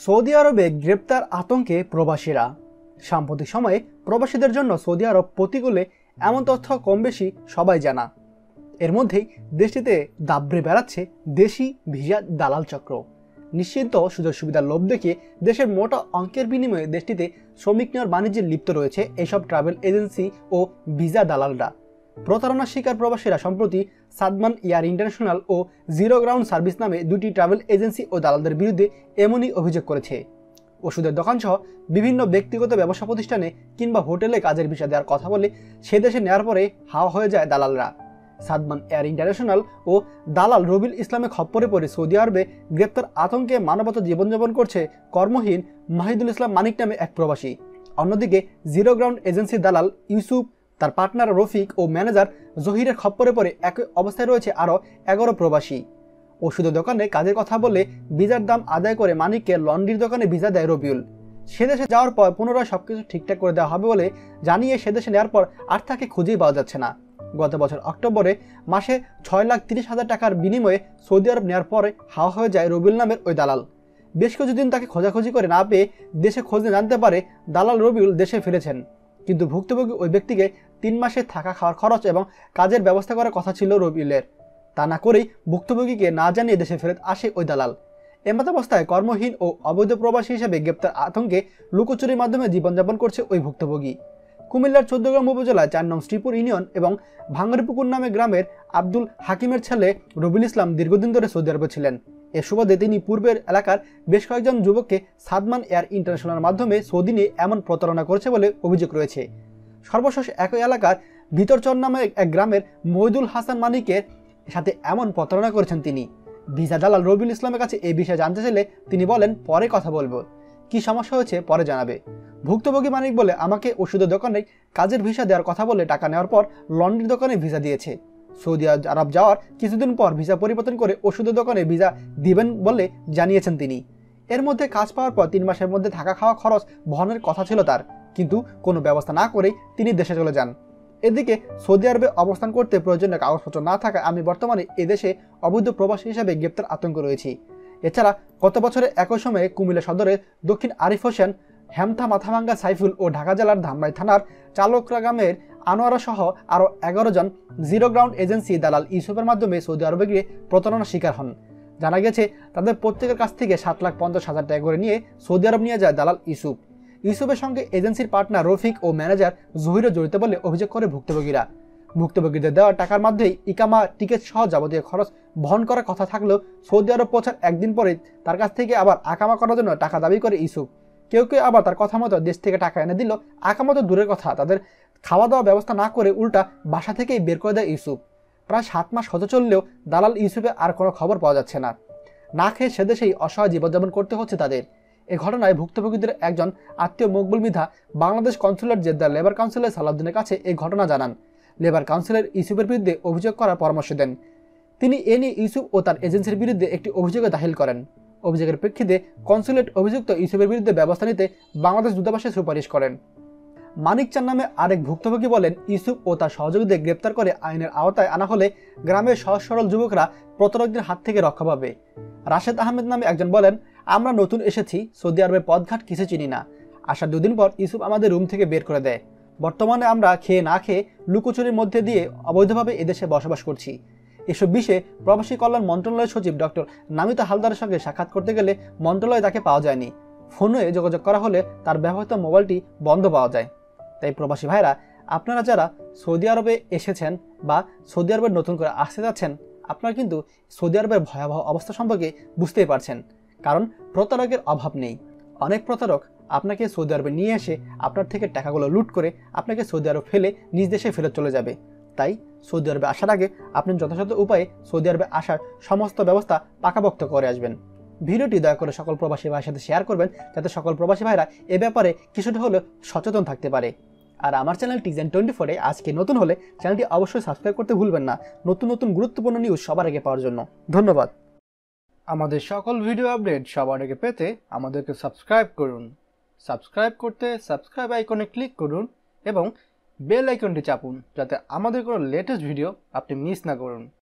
Saudi আরবে গ্রেপ্তার আতঙ্কে প্রবাসীরা। সাম্প্রতিক সময়ে প্রবাসীদের জন্য সৌদি আরব প্রতিকূলে এমন তথ্য কম বেশি সবাই জানা। এর মধ্যেই দেশটিতে দাবড়ে বেড়াচ্ছে দেশি ভিসা দালাল চক্র। নিশ্চিন্ত সুযোগ সুবিধার লোভ দেখিয়ে দেশের মোটা অঙ্কের বিনিময়ে দেশটিতে শ্রমিক নেওয়ার বাণিজ্যে লিপ্ত রয়েছে এসব ট্রাভেল এজেন্সি ও ভিসা দালালরা। প্রতারণার শিকার প্রবাসীরা সম্প্রতি সাদমান এয়ার ইন্টারন্যাশনাল ও জিরো গ্রাউন্ড সার্ভিস নামে দুটি ট্রাভেল এজেন্সি ও দালালদের বিরুদ্ধে এমনই অভিযোগ করেছে। ওষুধের দোকানসহ বিভিন্ন ব্যক্তিগত ব্যবসা প্রতিষ্ঠানে কিংবা হোটেলে কাজের ভিসা দেওয়ার কথা বলে সে দেশে নেওয়ার পরে হাওয়া হয়ে যায় দালালরা। সাদমান এয়ার ইন্টারন্যাশনাল ও দালাল রবিউল ইসলামে খপ্পরে পড়ে সৌদি আরবে গ্রেপ্তার আতঙ্কে মানবতা জীবনযাপন করছে কর্মহীন মাহিদুল ইসলাম মানিক নামে এক প্রবাসী। অন্যদিকে জিরো গ্রাউন্ড এজেন্সির দালাল ইউসুফ, তার পার্টনার রফিক ও ম্যানেজার জহিরের খপ্পরে পড়ে একই অবস্থায় রয়েছে আরও 11 প্রবাসী। ওষুধের দোকানে কাজের কথা বলে ভিসার দাম আদায় করে মানিককে লন্ড্রির দোকানে ভিসা দেয় রবিউল। সে দেশে যাওয়ার পর পুনরায় সবকিছু ঠিকঠাক করে দেওয়া হবে বলে জানিয়ে সে দেশে নেওয়ার পর আর তাকে খুঁজেই পাওয়া যাচ্ছে না। গত বছর অক্টোবরে মাসে 6,30,000 টাকার বিনিময়ে সৌদি আরব নেওয়ার পরে হাওয়া হয়ে যায় রবিউল নামের ওই দালাল। বেশ কিছুদিন তাকে খোঁজাখুঁজি করে না পেয়ে দেশে খোঁজে জানতে পারে দালাল রবিউল দেশে ফিরেছেন, কিন্তু ভুক্তভোগী ওই ব্যক্তিকে 3 মাসে থাকা খাওয়ার খরচ এবং কাজের ব্যবস্থা করার কথা ছিল রবিউলের। তা না করেই ভুক্তভোগীকে না জানিয়ে দেশে ফেরত আসে ওই দালাল। এমতাবস্থায় কর্মহীন ও অবৈধ প্রবাসী হিসেবে গ্রেপ্তার আতঙ্কে লুকোচুরির মাধ্যমে জীবনযাপন করছে ওই ভুক্তভোগী। কুমিল্লার 14 গ্রাম উপজেলায় 4 নং শ্রীপুর ইউনিয়ন এবং ভাঙ্গারিপুকুর নামে গ্রামের আব্দুল হাকিমের ছেলে রবিউল ইসলাম দীর্ঘদিন ধরে সৌদি আরবে ছিলেন। এ সুবাদে তিনি পূর্বের এলাকার বেশ কয়েকজন যুবককে সাদমান এয়ার ইন্টারন্যাশনালের মাধ্যমে সৌদি নিয়ে এমন প্রতারণা করেছে বলে অভিযোগ রয়েছে। সর্বশেষ একই এলাকার ভিতরচর নামে এক গ্রামের মহিদুল হাসান মানিকের সাথে এমন প্রতারণা করেছেন তিনি। ভিসা দালাল রবিউল ইসলামের কাছে এই বিষয়ে জানতে চাইলে তিনি বলেন, পরে কথা বলবো, কি সমস্যা হয়েছে পরে জানাবে। ভুক্তভোগী মানিক বলে, আমাকে ওষুধের দোকানে কাজের ভিসা দেওয়ার কথা বলে টাকা নেওয়ার পর লন্ড্রির দোকানে ভিসা দিয়েছে। সৌদি আরব যাওয়ার কিছুদিন পর ভিসা পরিবর্তন করে ওষুধের দোকানে ভিসা দিবেন বলে জানিয়েছেন তিনি। এর মধ্যে কাজ পাওয়ার পর 3 মাসের মধ্যে থাকা খাওয়া খরচ বহনের কথা ছিল তার, কিন্তু কোনো ব্যবস্থা না করেই তিনি দেশে চলে যান। এদিকে সৌদি আরবে অবস্থান করতে প্রয়োজনীয় কাগজপত্র না থাকায় আমি বর্তমানে এদেশে অবৈধ প্রবাসী হিসেবে গ্রেপ্তার আতঙ্ক রয়েছি। এছাড়া গত বছরে একই সময়ে কুমিল্লা সদরের দক্ষিণ আরিফ হোসেন, হেমথা মাথাভাঙ্গা সাইফুল ও ঢাকা জেলার ধামরাই থানার চালকরা গ্রামের আনোয়ারা সহ আরও 11 জন জিরো গ্রাউন্ড এজেন্সি দালাল ইউসুফের মাধ্যমে সৌদি আরবে গিয়ে প্রতারণার শিকার হন। জানা গেছে তাদের প্রত্যেকের কাছ থেকে 7,50,000 টাকা করে নিয়ে সৌদি আরব নিয়ে যায় দালাল ইউসুফ। ইউসুফের সঙ্গে এজেন্সির পার্টনার রফিক ও ম্যানেজার জহিরও জড়িত বলে অভিযোগ করে ভুক্তভোগীরা। ভুক্তভোগীদের দেওয়া টাকার মাধ্যমেই ইকামা, টিকিট সহ যাবতীয় খরচ বহন করার কথা থাকলেও সৌদি আরব পৌঁছার একদিন পরে তার কাছ থেকে আবার আকামা করার জন্য টাকা দাবি করে ইউসুফ। কেউ কেউ আবার তার কথা মতো দেশ থেকে টাকা এনে দিল। আকামা তো দূরের কথা, তাদের খাওয়া দাওয়া ব্যবস্থা না করে উল্টা বাসা থেকেই বের করে দেয় ইউসুফ। প্রায় 7 মাস হতে চললেও দালাল ইউসুফের আর কোনো খবর পাওয়া যাচ্ছে না। না খেয়ে সেদেশেই অসহায় জীবনযাপন করতে হচ্ছে তাদের। এ ঘটনায় ভুক্তভোগীদের একজন আত্মীয় Maqbul Mridha Bangladesh consulate Jeddah labour কাউন্সিলের সালাউদ্দিনের কাছে এই ঘটনা জানান। লেবার কাউন্সিলের ইউসুফের বিরুদ্ধে অভিযোগ করার পরামর্শ দেন। তিনি এ নিয়ে ইউসুফ ও তার এজেন্সির বিরুদ্ধে একটি অভিযোগ দাখিল করেন। অভিযোগের প্রেক্ষিতে কনসুলেট অভিযুক্ত ইউসুফের বিরুদ্ধে ব্যবস্থা নিতে বাংলাদেশ দূতাবাসে সুপারিশ করেন। মানিক চান নামে আরেক ভুক্তভোগী বলেন, ইউসুফ ও তার সহযোগীদের গ্রেপ্তার করে আইনের আওতায় আনা হলে গ্রামের সহজ সরল যুবকরা প্রতারকদের হাত থেকে রক্ষা পাবে। রাশেদ আহমেদ নামে একজন বলেন, আমরা নতুন এসেছি, সৌদি আরবের পথঘাট কিছু চিনি না। আসার 2 দিন পর ইউসুফ আমাদের রুম থেকে বের করে দেয়। বর্তমানে আমরা খেয়ে না খেয়ে লুকোচুরির মধ্যে দিয়ে অবৈধভাবে এদেশে বসবাস করছি। এসব বিষয়ে প্রবাসী কল্যাণ মন্ত্রণালয়ের সচিব ডক্টর নামিতা হালদারের সঙ্গে সাক্ষাৎ করতে গেলে মন্ত্রণালয়ে তাকে পাওয়া যায়নি। ফোনে যোগাযোগ করা হলে তার ব্যবহৃত মোবাইলটি বন্ধ পাওয়া যায়। তাই প্রবাসী ভাইরা, আপনারা যারা সৌদি আরবে এসেছেন বা সৌদি আরবে নতুন করে আসতে যাচ্ছেন, আপনারা কিন্তু সৌদি আরবের ভয়াবহ অবস্থা সম্পর্কে বুঝতেই পারছেন। কারণ প্রতারকের অভাব নেই। অনেক প্রতারক আপনাকে সৌদি আরবে নিয়ে এসে আপনার থেকে টাকাগুলো লুট করে আপনাকে সৌদি আরব ফেলে নিজ দেশে ফেরত চলে যাবে। তাই সৌদি আরবে আসার আগে আপনি যথাযথ উপায়ে সৌদি আরবে আসার সমস্ত ব্যবস্থা পাকাপোক্ত করে আসবেন। ভিডিওটি দয়া করে সকল প্রবাসী ভাইয়ের সাথে শেয়ার করবেন, যাতে সকল প্রবাসী ভাইরা এ ব্যাপারে কিছুটা হলেও সচেতন থাকতে পারে। আর আমার চ্যানেল টিজেন 24-এ আজকে নতুন হলে চ্যানেলটি অবশ্যই সাবস্ক্রাইব করতে ভুলবেন না, নতুন নতুন গুরুত্বপূর্ণ নিউজ সবার আগে পাওয়ার জন্য। ধন্যবাদ। আমাদের সকল ভিডিও আপডেট সবার আগে পেতে আমাদেরকে সাবস্ক্রাইব করুন। সাবস্ক্রাইব করতে সাবস্ক্রাইব আইকনে ক্লিক করুন এবং বেল আইকনটি চাপুন, যাতে আমাদের কোনো লেটেস্ট ভিডিও আপনি মিস না করুন।